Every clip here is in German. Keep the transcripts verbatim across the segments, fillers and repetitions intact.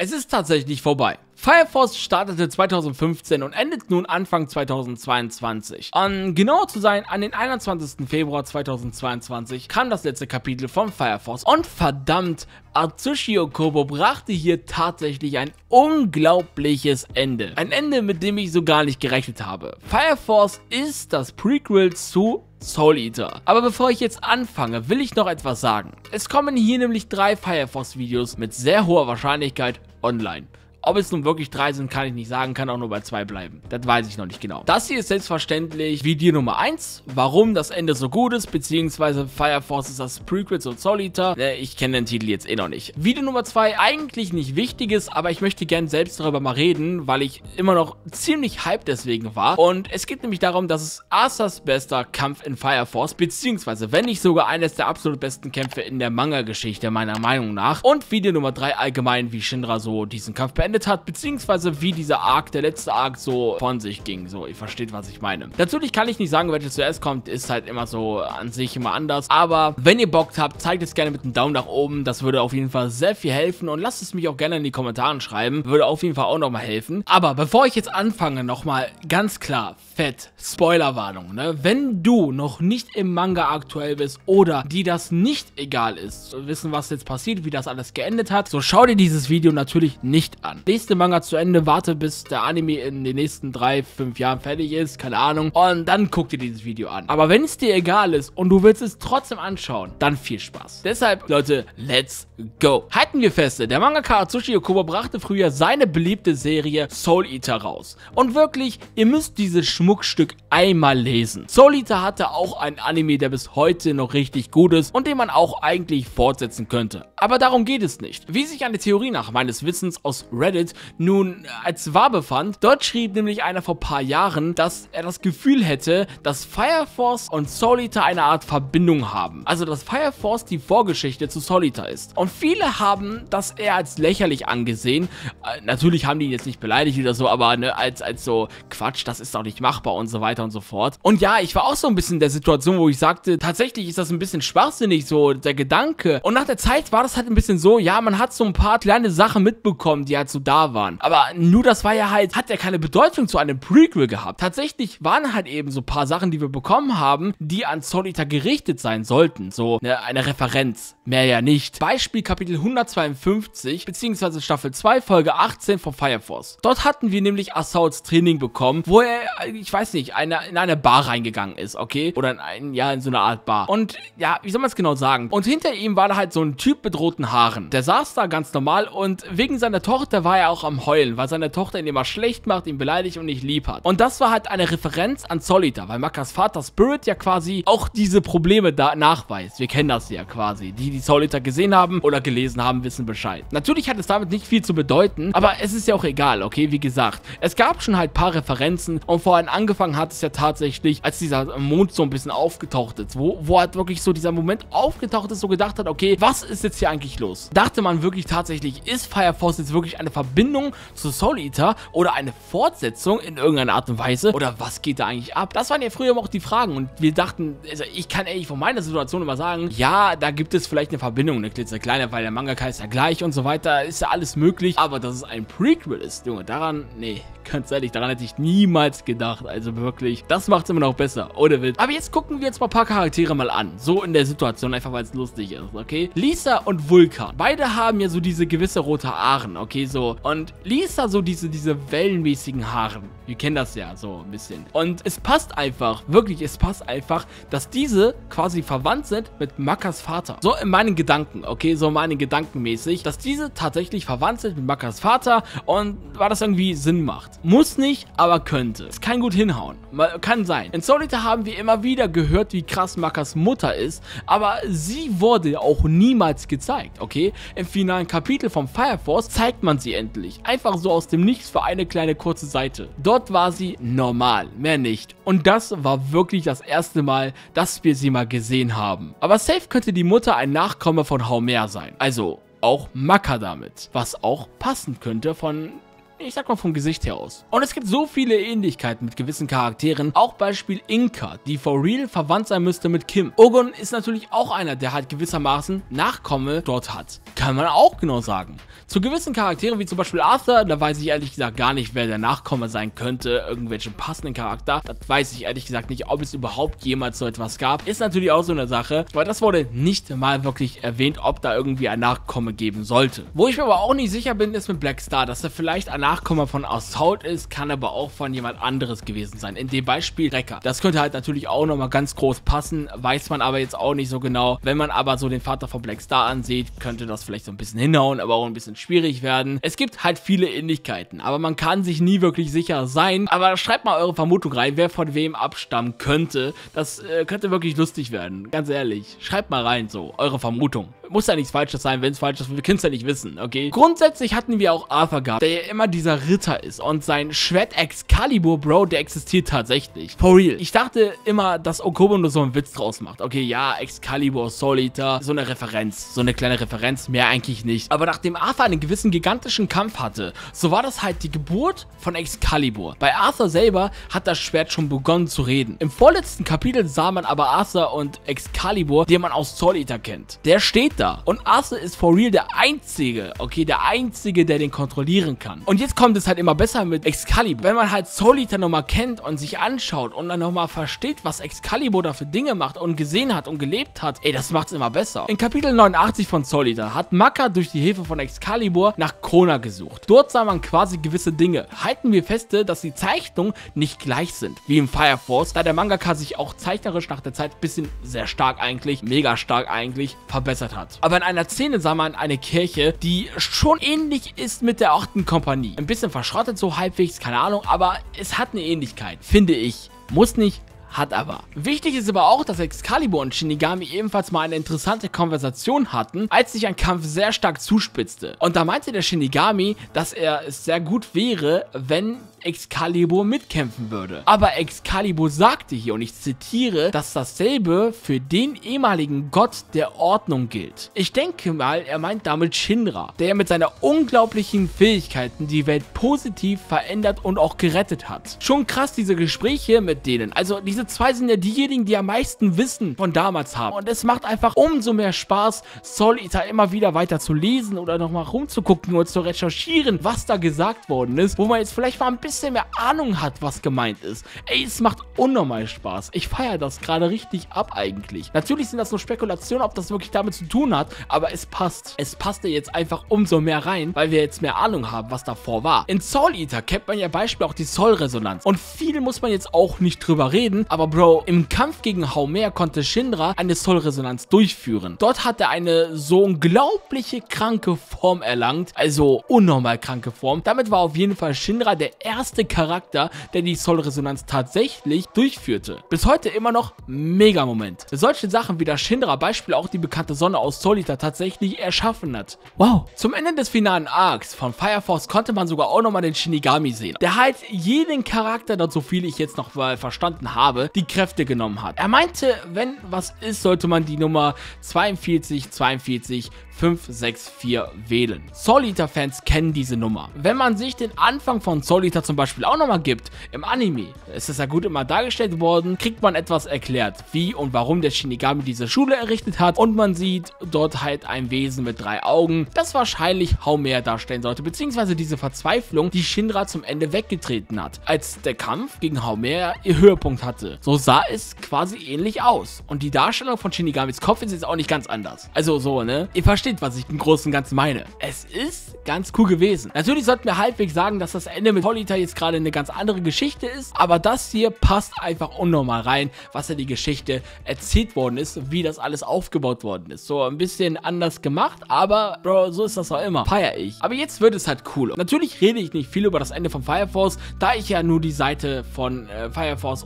Es ist tatsächlich vorbei. Fire Force startete zweitausendfünfzehn und endet nun Anfang zweitausendzweiundzwanzig. Um genauer zu sein, an den einundzwanzigsten Februar zweitausendzweiundzwanzig kam das letzte Kapitel von Fire Force. Und verdammt, Atsushi Okobo brachte hier tatsächlich ein unglaubliches Ende. Ein Ende, mit dem ich so gar nicht gerechnet habe. Fire Force ist das Prequel zu Soul Eater. Aber bevor ich jetzt anfange, will ich noch etwas sagen. Es kommen hier nämlich drei Fire Force Videos mit sehr hoher Wahrscheinlichkeit online. Ob es nun wirklich drei sind, kann ich nicht sagen, kann auch nur bei zwei bleiben. Das weiß ich noch nicht genau. Das hier ist selbstverständlich Video Nummer eins, warum das Ende so gut ist, beziehungsweise Fire Force ist das Prequel zu Soul Eater. Ich kenne den Titel jetzt eh noch nicht. Video Nummer zwei, eigentlich nicht wichtiges, aber ich möchte gern selbst darüber mal reden, weil ich immer noch ziemlich hyped deswegen war. Und es geht nämlich darum, dass es Asas bester Kampf in Fire Force, beziehungsweise wenn nicht sogar eines der absolut besten Kämpfe in der Manga-Geschichte, meiner Meinung nach. Und Video Nummer drei allgemein, wie Shinra so diesen Kampf beendet hat, beziehungsweise wie dieser Arc, der letzte Arc so von sich ging. So, ihr versteht, was ich meine. Natürlich kann ich nicht sagen, welches zuerst kommt, ist halt immer so an sich immer anders, aber wenn ihr Bock habt, zeigt es gerne mit einem Daumen nach oben, das würde auf jeden Fall sehr viel helfen und lasst es mich auch gerne in die Kommentare schreiben, würde auf jeden Fall auch nochmal helfen. Aber bevor ich jetzt anfange, nochmal ganz klar, fett, Spoilerwarnung, ne? Wenn du noch nicht im Manga aktuell bist oder dir das nicht egal ist, zu wissen, was jetzt passiert, wie das alles geendet hat, so schau dir dieses Video natürlich nicht an. Lest den Manga zu Ende, warte bis der Anime in den nächsten drei, fünf Jahren fertig ist, keine Ahnung, und dann guck dir dieses Video an. Aber wenn es dir egal ist und du willst es trotzdem anschauen, dann viel Spaß. Deshalb, Leute, let's go. Halten wir fest, der Mangaka Atsushi Okobo brachte früher seine beliebte Serie Soul Eater raus. Und wirklich, ihr müsst dieses Schmuckstück einmal lesen. Soul Eater hatte auch einen Anime, der bis heute noch richtig gut ist und den man auch eigentlich fortsetzen könnte. Aber darum geht es nicht. Wie sich eine Theorie nach meines Wissens aus Reddit nun als wahr befand. Dort schrieb nämlich einer vor ein paar Jahren, dass er das Gefühl hätte, dass Fire Force und Soul Eater eine Art Verbindung haben. Also, dass Fire Force die Vorgeschichte zu Soul Eater ist. Und viele haben das eher als lächerlich angesehen. Äh, natürlich haben die ihn jetzt nicht beleidigt oder so, aber ne, als, als so Quatsch, das ist doch nicht machbar und so weiter und so fort. Und ja, ich war auch so ein bisschen in der Situation, wo ich sagte, tatsächlich ist das ein bisschen schwachsinnig, so der Gedanke. Und nach der Zeit war das halt ein bisschen so, ja, man hat so ein paar kleine Sachen mitbekommen, die halt so da waren. Aber nur das war ja halt, hat ja keine Bedeutung zu einem Prequel gehabt. Tatsächlich waren halt eben so ein paar Sachen, die wir bekommen haben, die an Soul Eater gerichtet sein sollten. So ne, eine Referenz, mehr ja nicht. Beispiel Kapitel hundertzweiundfünfzig, beziehungsweise Staffel zwei, Folge achtzehn von Fire Force. Dort hatten wir nämlich Assaults Training bekommen, wo er, ich weiß nicht, eine, in eine Bar reingegangen ist, okay? Oder in ein, ja, in so eine Art Bar. Und ja, wie soll man es genau sagen? Und hinter ihm war da halt so ein Typ mit roten Haaren. Der saß da ganz normal und wegen seiner Tochter war er auch am Heulen, weil seine Tochter ihn immer schlecht macht, ihn beleidigt und nicht lieb hat. Und das war halt eine Referenz an Soul Eater, weil Makas Vater Spirit ja quasi auch diese Probleme da nachweist. Wir kennen das ja quasi. Die, die Soul Eater gesehen haben oder gelesen haben, wissen Bescheid. Natürlich hat es damit nicht viel zu bedeuten, aber es ist ja auch egal, okay? Wie gesagt, es gab schon halt ein paar Referenzen und vorhin angefangen hat es ja tatsächlich, als dieser Mond so ein bisschen aufgetaucht ist, wo, wo halt wirklich so dieser Moment aufgetaucht ist, so gedacht hat, okay, was ist jetzt hier eigentlich los? Dachte man wirklich tatsächlich, ist Fire Force jetzt wirklich eine Verbindung zu Soul Eater oder eine Fortsetzung in irgendeiner Art und Weise? Oder was geht da eigentlich ab? Das waren ja früher auch die Fragen und wir dachten, also ich kann ehrlich von meiner Situation immer sagen, ja, da gibt es vielleicht eine Verbindung, eine klitzekleine, weil der Mangaka ist ja gleich und so weiter, ist ja alles möglich, aber dass es ein Prequel ist, Junge, daran, nee, ganz ehrlich, daran hätte ich niemals gedacht, also wirklich, das macht es immer noch besser, ohne Witz. Aber jetzt gucken wir jetzt mal ein paar Charaktere mal an, so in der Situation, einfach weil es lustig ist, okay? Lisa und Vulkan, beide haben ja so diese gewisse rote Haaren, okay, so, und Lisa so diese, diese wellenmäßigen Haaren, wir kennen das ja so ein bisschen, und es passt einfach, wirklich, es passt einfach, dass diese quasi verwandt sind mit Makas Vater, so in meinen Gedanken, okay, so in meinen Gedanken mäßig, dass diese tatsächlich verwandt sind mit Makas Vater und weil das irgendwie Sinn macht. Muss nicht, aber könnte. Es kann gut hinhauen. Kann sein. In Soul Eater haben wir immer wieder gehört, wie krass Makas Mutter ist, aber sie wurde auch niemals gezeigt, okay? Im finalen Kapitel von Fire Force zeigt man sie endlich. Einfach so aus dem Nichts für eine kleine kurze Seite. Dort war sie normal, mehr nicht. Und das war wirklich das erste Mal, dass wir sie mal gesehen haben. Aber safe könnte die Mutter ein Nachkomme von Haumer sein. Also auch Maka damit. Was auch passen könnte von ich sag mal vom Gesicht her aus. Und es gibt so viele Ähnlichkeiten mit gewissen Charakteren, auch Beispiel Inka, die for real verwandt sein müsste mit Kim. Ogon ist natürlich auch einer, der halt gewissermaßen Nachkomme dort hat. Kann man auch genau sagen. Zu gewissen Charakteren, wie zum Beispiel Arthur, da weiß ich ehrlich gesagt gar nicht, wer der Nachkomme sein könnte, irgendwelchen passenden Charakter. Das weiß ich ehrlich gesagt nicht, ob es überhaupt jemals so etwas gab. Ist natürlich auch so eine Sache, weil das wurde nicht mal wirklich erwähnt, ob da irgendwie ein Nachkomme geben sollte. Wo ich mir aber auch nicht sicher bin, ist mit Blackstar, dass er vielleicht ein Nachkomme von Assault ist, kann aber auch von jemand anderes gewesen sein. In dem Beispiel Wrecker. Das könnte halt natürlich auch nochmal ganz groß passen, weiß man aber jetzt auch nicht so genau. Wenn man aber so den Vater von Blackstar ansieht, könnte das vielleicht so ein bisschen hinhauen, aber auch ein bisschen schwierig werden. Es gibt halt viele Ähnlichkeiten, aber man kann sich nie wirklich sicher sein. Aber schreibt mal eure Vermutung rein, wer von wem abstammen könnte. Das äh, könnte wirklich lustig werden, ganz ehrlich. Schreibt mal rein so, eure Vermutung. Muss ja nichts Falsches sein, wenn es falsch ist, wir können es ja nicht wissen, okay? Grundsätzlich hatten wir auch Arthur gehabt, der ja immer dieser Ritter ist und sein Schwert Excalibur, Bro, der existiert tatsächlich. For real. Ich dachte immer, dass Okobo nur so einen Witz draus macht. Okay, ja, Excalibur, Soul Eater, so eine Referenz, so eine kleine Referenz, mehr eigentlich nicht. Aber nachdem Arthur einen gewissen gigantischen Kampf hatte, so war das halt die Geburt von Excalibur. Bei Arthur selber hat das Schwert schon begonnen zu reden. Im vorletzten Kapitel sah man aber Arthur und Excalibur, den man aus Soul Eater kennt. Der steht da. Und Arthur ist for real der Einzige, okay, der Einzige, der den kontrollieren kann. Und jetzt kommt es halt immer besser mit Excalibur. Wenn man halt Soul Eater nochmal kennt und sich anschaut und dann nochmal versteht, was Excalibur da für Dinge macht und gesehen hat und gelebt hat, ey, das macht's immer besser. In Kapitel neunundachtzig von Soul Eater hat Maka durch die Hilfe von Excalibur nach Kona gesucht. Dort sah man quasi gewisse Dinge. Halten wir fest, dass die Zeichnungen nicht gleich sind, wie im Fire Force, da der Mangaka sich auch zeichnerisch nach der Zeit ein bisschen sehr stark eigentlich, mega stark eigentlich, verbessert hat. Aber in einer Szene sah man eine Kirche, die schon ähnlich ist mit der achten Kompanie. Ein bisschen verschrottet so halbwegs, keine Ahnung, aber es hat eine Ähnlichkeit, finde ich. Muss nicht, hat aber. Wichtig ist aber auch, dass Excalibur und Shinigami ebenfalls mal eine interessante Konversation hatten, als sich ein Kampf sehr stark zuspitzte. Und da meinte der Shinigami, dass er es sehr gut wäre, wenn Excalibur mitkämpfen würde. Aber Excalibur sagte hier, und ich zitiere, dass dasselbe für den ehemaligen Gott der Ordnung gilt. Ich denke mal, er meint damit Shinra, der mit seiner unglaublichen Fähigkeiten die Welt positiv verändert und auch gerettet hat. Schon krass, diese Gespräche mit denen. Also diese zwei sind ja diejenigen, die am meisten Wissen von damals haben. Und es macht einfach umso mehr Spaß, Soul Eater immer wieder weiter zu lesen oder nochmal rumzugucken und zu recherchieren, was da gesagt worden ist, wo man jetzt vielleicht mal ein bisschen bisschen mehr Ahnung hat, was gemeint ist. Ey, es macht unnormal Spaß. Ich feiere das gerade richtig ab eigentlich. Natürlich sind das nur Spekulationen, ob das wirklich damit zu tun hat, aber es passt. Es passte jetzt einfach umso mehr rein, weil wir jetzt mehr Ahnung haben, was davor war. In Soul Eater kennt man ja Beispiel auch die Soul-Resonanz. Und viel muss man jetzt auch nicht drüber reden, aber Bro, im Kampf gegen Haumer konnte Shinra eine Soul-Resonanz durchführen. Dort hat er eine so unglaubliche kranke Form erlangt, also unnormal kranke Form. Damit war auf jeden Fall Shinra der erste Charakter, der die Soul-Resonanz tatsächlich durchführte. Bis heute immer noch mega Moment. Solche Sachen wie der Shinra, Beispiel auch die bekannte Sonne aus Soul Eater, tatsächlich erschaffen hat. Wow. Zum Ende des finalen Arcs von Fire Force konnte man sogar auch nochmal den Shinigami sehen, der halt jeden Charakter, dort so viel ich jetzt noch mal verstanden habe, die Kräfte genommen hat. Er meinte, wenn was ist, sollte man die Nummer zweiundvierzig zweiundvierzig fünf sechs vier wählen. Soul Eater Fans kennen diese Nummer. Wenn man sich den Anfang von Soul Eater zum Beispiel auch nochmal gibt, im Anime, ist es ja gut immer dargestellt worden, kriegt man etwas erklärt, wie und warum der Shinigami diese Schule errichtet hat, und man sieht dort halt ein Wesen mit drei Augen, das wahrscheinlich Haumer darstellen sollte, beziehungsweise diese Verzweiflung, die Shinra zum Ende weggetreten hat, als der Kampf gegen Haumer ihr Höhepunkt hatte. So sah es quasi ähnlich aus. Und die Darstellung von Shinigamis Kopf ist jetzt auch nicht ganz anders. Also so, ne? Ihr versteht, was ich im Großen und Ganzen meine. Es ist ganz cool gewesen. Natürlich sollten wir halbwegs sagen, dass das Ende mit Soul Eater jetzt gerade eine ganz andere Geschichte ist, aber das hier passt einfach unnormal rein, was ja die Geschichte erzählt worden ist, wie das alles aufgebaut worden ist. So ein bisschen anders gemacht, aber Bro, so ist das auch immer. Feier ich. Aber jetzt wird es halt cool. Natürlich rede ich nicht viel über das Ende von Fire Force, da ich ja nur die Seite von äh, Fire Force und Soul Eater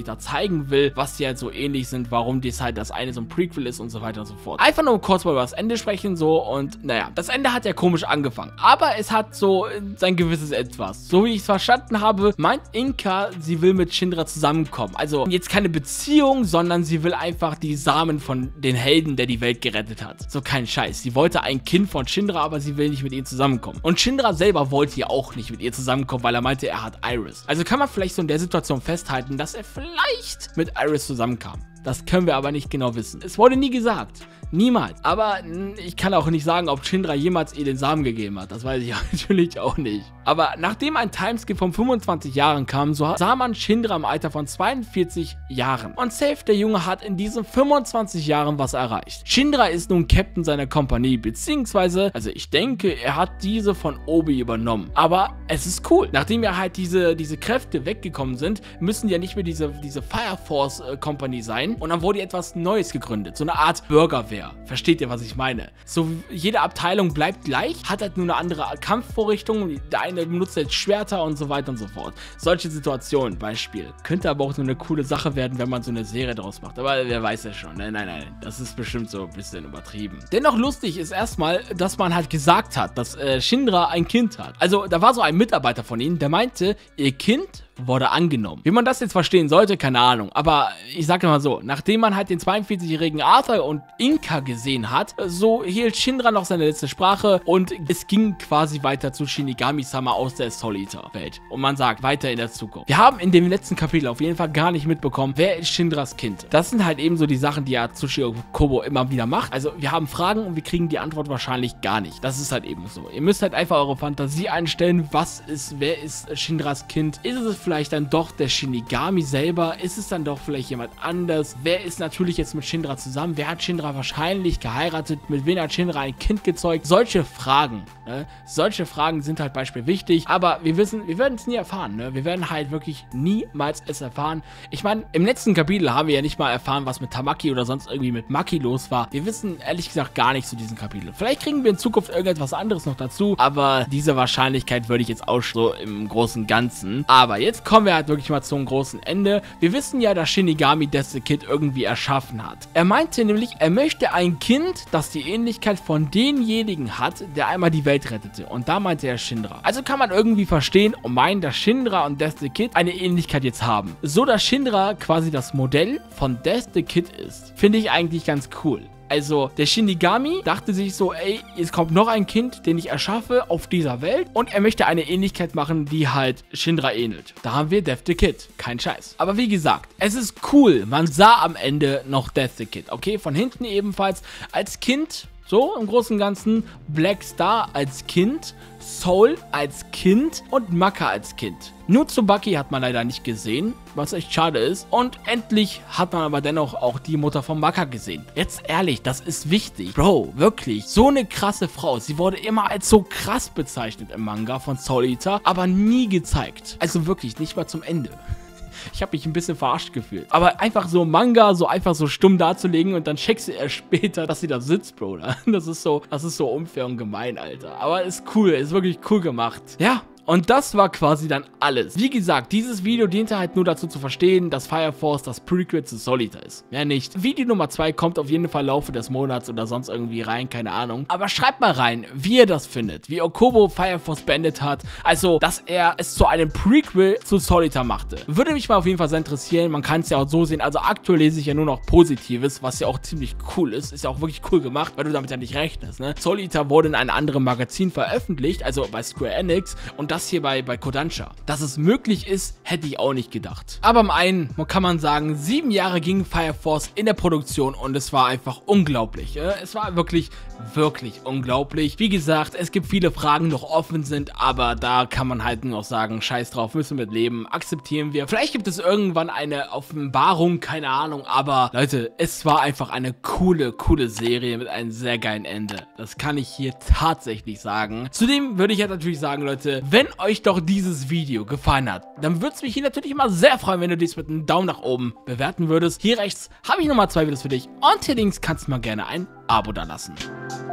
da zeigen will, was die halt so ähnlich sind, warum dies halt das eine so ein Prequel ist und so weiter und so fort. Einfach nur kurz mal über das Ende sprechen so und naja, das Ende hat ja komisch angefangen, aber es hat so sein gewisses Etwas. So wie ich es verstanden habe, meint Inka, sie will mit Shinra zusammenkommen. Also jetzt keine Beziehung, sondern sie will einfach die Samen von den Helden, der die Welt gerettet hat. So kein Scheiß. Sie wollte ein Kind von Shinra, aber sie will nicht mit ihm zusammenkommen. Und Shinra selber wollte ja auch nicht mit ihr zusammenkommen, weil er meinte, er hat Iris. Also kann man vielleicht so in der Situation festhalten, dass er vielleicht mit Iris zusammenkam. Das können wir aber nicht genau wissen. Es wurde nie gesagt. Niemals. Aber ich kann auch nicht sagen, ob Shinra jemals ihr den Samen gegeben hat. Das weiß ich natürlich auch nicht. Aber nachdem ein Timeskip von fünfundzwanzig Jahren kam, so sah man Shinra im Alter von zweiundvierzig Jahren. Und safe, der Junge hat in diesen fünfundzwanzig Jahren was erreicht. Shinra ist nun Captain seiner Kompanie, beziehungsweise, also ich denke, er hat diese von Obi übernommen. Aber es ist cool. Nachdem ja halt diese, diese Kräfte weggekommen sind, müssen ja nicht mehr diese, diese Fire Force äh, Kompanie sein. Und dann wurde etwas Neues gegründet. So eine Art Bürgerwehr. Versteht ihr, was ich meine? So, jede Abteilung bleibt gleich, hat halt nur eine andere Kampfvorrichtung. Der eine benutzt jetzt Schwerter und so weiter und so fort. Solche Situationen, Beispiel. Könnte aber auch so eine coole Sache werden, wenn man so eine Serie draus macht. Aber wer weiß ja schon. Nein, nein, nein. Das ist bestimmt so ein bisschen übertrieben. Dennoch lustig ist erstmal, dass man halt gesagt hat, dass äh, Shinra ein Kind hat. Also, da war so ein Mitarbeiter von ihnen, der meinte, ihr Kind wurde angenommen. Wie man das jetzt verstehen sollte, keine Ahnung. Aber ich sage mal so, nachdem man halt den zweiundvierzigjährigen Arthur und Inka gesehen hat, so hielt Shinra noch seine letzte Sprache und es ging quasi weiter zu Shinigami-sama aus der Solita-Welt. Und man sagt, weiter in der Zukunft. Wir haben in dem letzten Kapitel auf jeden Fall gar nicht mitbekommen, wer ist Shinras Kind. Das sind halt eben so die Sachen, die ja Tsuchi Kobo immer wieder macht. Also wir haben Fragen und wir kriegen die Antwort wahrscheinlich gar nicht. Das ist halt eben so. Ihr müsst halt einfach eure Fantasie einstellen, was ist, wer ist Shinras Kind? Ist es vielleicht dann doch der Shinigami selber? Ist es dann doch vielleicht jemand anders? Wer ist natürlich jetzt mit Shinra zusammen? Wer hat Shinra wahrscheinlich geheiratet? Mit wem hat Shinra ein Kind gezeugt? Solche Fragen, ne? Solche Fragen sind halt beispielsweise wichtig, aber wir wissen, wir werden es nie erfahren, ne? Wir werden halt wirklich niemals es erfahren. Ich meine, im letzten Kapitel haben wir ja nicht mal erfahren, was mit Tamaki oder sonst irgendwie mit Maki los war. Wir wissen ehrlich gesagt gar nichts zu diesem Kapitel. Vielleicht kriegen wir in Zukunft irgendetwas anderes noch dazu, aber diese Wahrscheinlichkeit würde ich jetzt auch so im großen Ganzen. Aber jetzt kommen wir halt wirklich mal zum großen Ende. Wir wissen ja, dass Shinigami Death the Kid irgendwie erschaffen hat. Er meinte nämlich, er möchte ein Kind, das die Ähnlichkeit von denjenigen hat, der einmal die Welt rettete. Und da meinte er Shinra. Also kann man irgendwie verstehen und meinen, dass Shinra und Death the Kid eine Ähnlichkeit jetzt haben. So, dass Shinra quasi das Modell von Death the Kid ist. Finde ich eigentlich ganz cool. Also, der Shinigami dachte sich so, ey, es kommt noch ein Kind, den ich erschaffe auf dieser Welt und er möchte eine Ähnlichkeit machen, die halt Shinra ähnelt. Da haben wir Death the Kid. Kein Scheiß. Aber wie gesagt, es ist cool. Man sah am Ende noch Death the Kid, okay? Von hinten ebenfalls als Kind. So, im Großen und Ganzen, Black Star als Kind, Soul als Kind und Maka als Kind. Nur Tsubaki hat man leider nicht gesehen, was echt schade ist. Und endlich hat man aber dennoch auch die Mutter von Maka gesehen. Jetzt ehrlich, das ist wichtig. Bro, wirklich, so eine krasse Frau. Sie wurde immer als so krass bezeichnet im Manga von Soul Eater, aber nie gezeigt. Also wirklich, nicht mal zum Ende. Ich habe mich ein bisschen verarscht gefühlt. Aber einfach so Manga so einfach so stumm darzulegen und dann checkst du erst später, dass sie da sitzt, Bro. Das ist so, das ist so unfair und gemein, Alter. Aber ist cool, ist wirklich cool gemacht. Ja. Und das war quasi dann alles. Wie gesagt, dieses Video diente halt nur dazu zu verstehen, dass Fire Force das Prequel zu Soul Eater ist. Mehr nicht. Video Nummer zwei kommt auf jeden Fall im Laufe des Monats oder sonst irgendwie rein, keine Ahnung. Aber schreibt mal rein, wie ihr das findet. Wie Okubo Fire Force beendet hat. Also, dass er es zu einem Prequel zu Soul Eater machte. Würde mich mal auf jeden Fall sehr interessieren. Man kann es ja auch so sehen. Also aktuell lese ich ja nur noch Positives, was ja auch ziemlich cool ist. Ist ja auch wirklich cool gemacht, weil du damit ja nicht rechnest, ne? Soul Eater wurde in einem anderen Magazin veröffentlicht, also bei Square Enix. Und das hier bei, bei Kodansha. Dass es möglich ist, hätte ich auch nicht gedacht. Aber am einen kann man sagen, sieben Jahre ging Fire Force in der Produktion und es war einfach unglaublich. Äh? Es war wirklich, wirklich unglaublich. Wie gesagt, es gibt viele Fragen, die noch offen sind, aber da kann man halt nur noch sagen, scheiß drauf, müssen wir mit leben, akzeptieren wir. Vielleicht gibt es irgendwann eine Offenbarung, keine Ahnung, aber Leute, es war einfach eine coole, coole Serie mit einem sehr geilen Ende. Das kann ich hier tatsächlich sagen. Zudem würde ich halt natürlich sagen, Leute, wenn euch doch dieses Video gefallen hat, dann würde es mich hier natürlich immer sehr freuen, wenn du dies mit einem Daumen nach oben bewerten würdest. Hier rechts habe ich nochmal zwei Videos für dich und hier links kannst du mal gerne ein Abo da lassen.